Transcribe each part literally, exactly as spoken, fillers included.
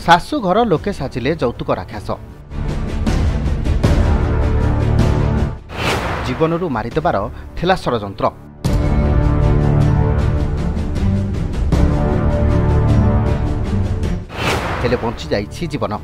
शाशु घर लोके साजिले यौतुक राक्षस जीवनरू मारिदेबार थिला षड़यंत्र हेले बंची जाइछि जीवन।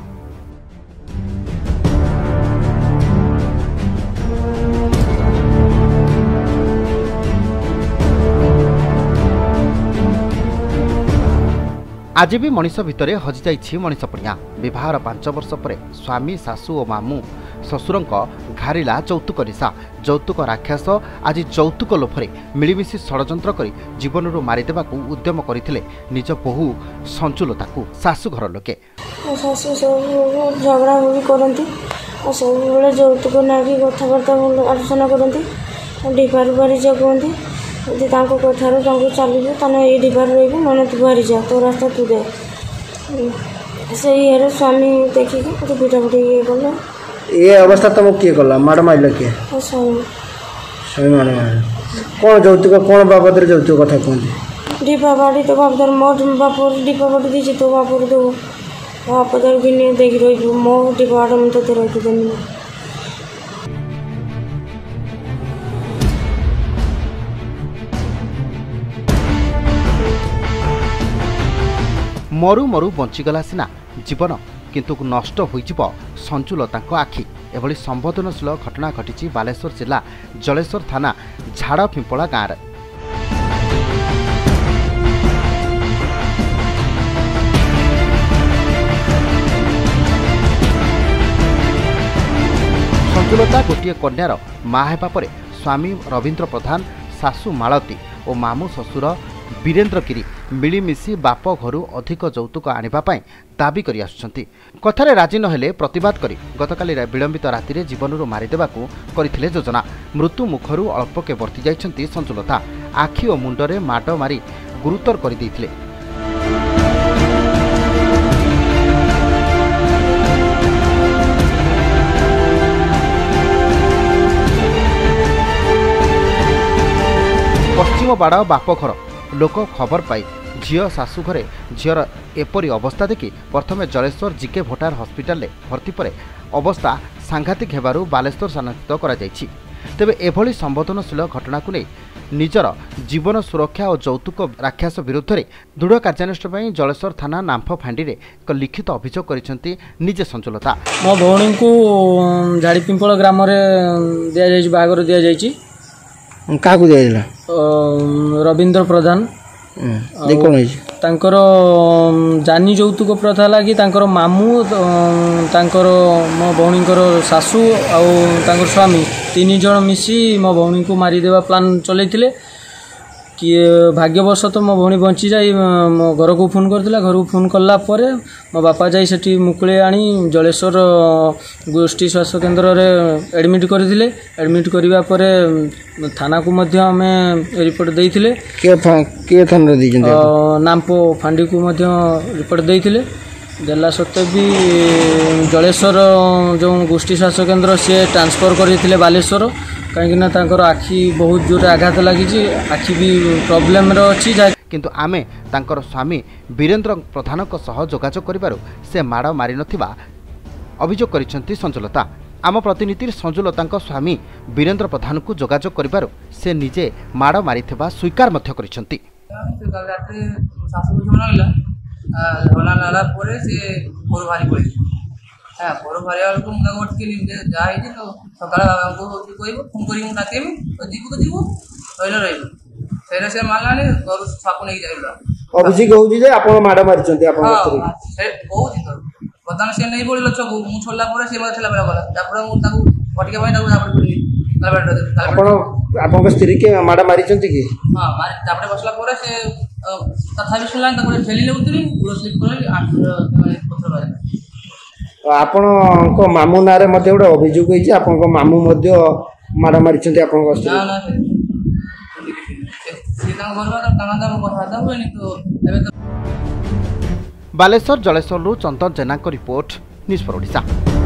आज भी मनीष भितर हजि जाइछि मनीष पणिया। विवाहर पांच वर्ष पर स्वामी शाशु और मामू शशुर घारिला यौतुक निशा। यौतुक राक्षस आज यौतुक लोभरे मिलमिशि षड़यंत्र कर जीवन मारिदेवा उद्यम करते निज बहु संचुलता को शाशु घर लोके। शाशु सब झगड़ा भी करती सब यौतुक ना कथबार्ता आलोचना करती डिपार बारी जा कहती यदि कथार चलू ताने ये डिबार रही मैंने तू बाहरी जा तो रास्ता तू दे से ये स्वामी देखिए तो पिटा पिटी ये कल ये अवस्था तुम किए कला माड़ मार किए स्वामी माड़ मार कौन यौतुक कौन बाबद यौतुक कथा कहते डिपा बाड़ी तो बाप मो बाप डिपा बाड़ी दीजिए तो बाप दो बाप भी देख रही मो डिपा बाड़ मुझे तो रखी देनी मरु मरु बंचीगला सिना जीवन किंतु नष्ट होइजिब संचुलता आखि। एभली संवेदनशील घटना घटी बालेश्वर जिला जलेश्वर थाना झाड़ पिंपला गाँव। संचुलता गोटे कन्यार माँ हेबा परे स्वामी रवींद्र प्रधान शाशु मालती और मामू शशुर वीरेन्द्र गिरी मिलमिशि बाप घर अधिक यौतुक आनिबापై दाबी करि आसुछंती। कथारे राजी नहेले प्रतिवाद करी गतकाली विलंबित राति जीवनरू मारिदेबाकू करथिले योजना। मृत्यु मुखरू अल्पके वर्ती जाइछंती संचुलता। आखि और मुंडरे माड मारी गुरुतर करि दैथिले। पश्चिम बाड़ बापघर लोक खबर पाई झील शाशु घरे झीर एपरी अवस्था देखि प्रथमे जलेश्वर जिके भोटार हस्पिटाल भर्ती पर अवस्था सांघातिक हेबारु बालेश्वर स्थानांतरित करा जायछि। तेबे एभली संवेदनशील घटना को नहीं निजर जीवन सुरक्षा और यौतुक राक्षस विरुद्ध में दृढ़ कार्यानुष्ठान जलेश्वर थाना नाम्फ फांडी में एक लिखित अभियोग करिसेंती निजे संचुलता। मो भौणी को झाड़ी पिंपल ग्राम रे दिया जायछि बागर दिया जायछि क्या दिया रवींद्र प्रधान तांकर जानी यौतुक प्रथा लगी तांकर मामू तांकर मो भौणी शाशु आउ स्वामी तीन जन मिसी मो भौणी को मारिदेवा प्लान चलैथिले किए भाग्यवश तो मो भौणी बंची जाई मो घर को फोन करथिला। घर को फोन कला परे मो बापा जाई सेठी मुकुळे आनी जलेश्वर गोष्ठी स्वास्थ्य केन्द्र रे एडमिट करथिले। एडमिट करिवा परे थाना को मध्य हमें रिपोर्ट देइथिले के के थाना दैछन नामपो फांडी को मध्य रिपोर्ट देइथिले। देला सत्ते भी जलेश्वर जो गोष्ठी स्वास्थ्य केन्द्र से ट्रांसफर करथिले बालेश्वर कहीं आखि बहुत जोर आघात लगी आखि भी प्रॉब्लम अच्छी। किंतु आमे तांकर स्वामी वीरेन्द्र प्रधान सह जोगाजोग करिबारु से माड़ मारि नथिबा अभियोग करिसेंती संचुलता। आम प्रतिनिधि संजुलता स्वामी वीरेन्द्र प्रधान को जोगाजोग करिबारु से निजे माड़ मारिथिबा स्वीकार मध्य करिसेंती। हाँ घर भारी को मुझे जहाँ तो सकाल बाबा को कह फोन कर डाकेमी जीव तो जीव रही रही से मानलानी घर छाप नहीं जाइला अभिषेक होउजी जे आपण माडा मारि छथि आपण स्त्री से बहुत ही बर्तमान से नहीं बोलिल छको मु छोड़ला पर से मते छला बेला गला तापर मु ताकू फटिके भाई ताकू तापर पुनी आपण आपण स्त्री के माडा मारि छथि कि हां मारि तापर बसला पर से तथापि सुनला तापर ठेली लेउतली गुलो स्लिप करली आठ पत्र बाजे आपण को मामू नारे मते गोटे अभियोग होइछि आपण को मामू मध्य मारा मारि छथि आपण को स्त्री ना ना से तांग घरवा तांगा तांग कथा ता होइनी तो एबे तो बालेश्वर जलेश्वर चंदन जेना को रिपोर्ट न्यूज फॉर ओडिशा।